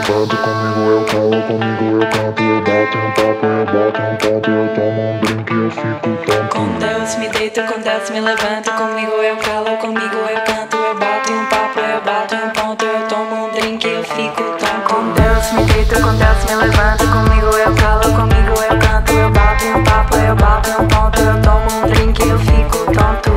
levando, comigo eu calo, comigo eu canto, eu bato um papo, eu bato um ponto, eu tomo um drink e eu fico tonto. Com Deus me deito, com Deus me levanto, comigo eu calo, comigo eu canto, eu bato um papo, eu bato um ponto, eu tomo um drink e eu fico tonto. Com Deus me deito, com Deus me levanto, comigo eu calo, comigo eu canto, eu bato um papo, eu bato um ponto, eu tomo um drink e eu fico tonto.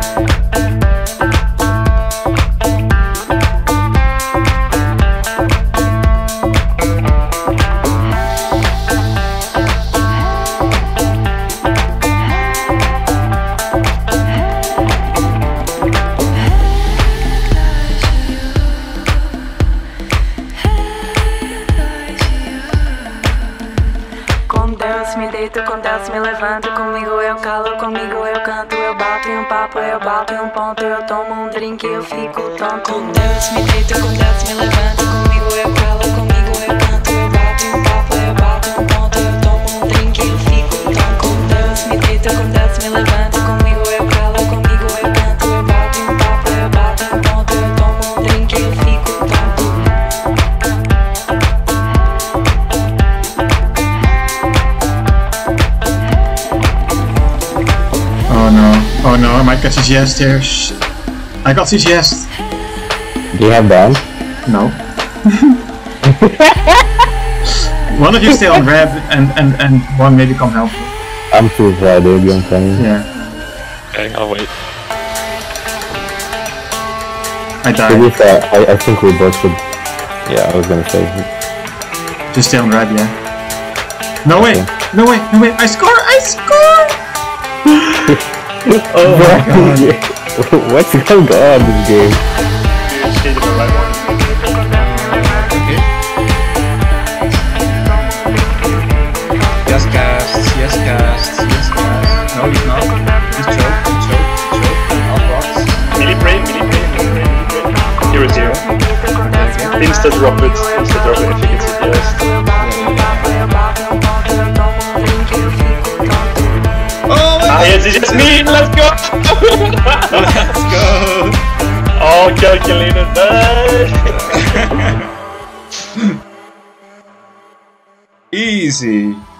Me deito, com Deus me levanto, comigo eu calo, comigo eu canto, eu bato em um papo, eu bato em um ponto, eu tomo um drink e eu fico tonto. Com Deus me deito, com Deus me levanto, comigo eu calo, comigo eu canto, eu bato em um papo, eu bato em um ponto, eu tomo um drink e eu fico tonto. Com Deus me deito, com Deus me levanto, comigo eu calo, comigo eu canto, eu bato em um papo, eu bato em um ponto, eu tomo um drink e eu fico tonto. Oh no, I might get CGS there. I got CGS. Do you have that? No. One of you stay on red and one maybe come help. I'm too far, dude, I'm coming. Yeah. Okay, I'll wait. I To died. be fair, I think we both should... Yeah, I was gonna say... Just stay on red, yeah. No way! Okay. No way! No way! I score! I score! Oh my god. What's going on in this game? You stayed in the right one. Okay. Yes, cast. Yes, cast. Yes, cast. No, he's not. He's choke. Out box. Melee pray. Here is 0. Insta drop it if you can suggest. Yes, it's just me! Let's go! Let's go! Oh, calculated, nice! Easy!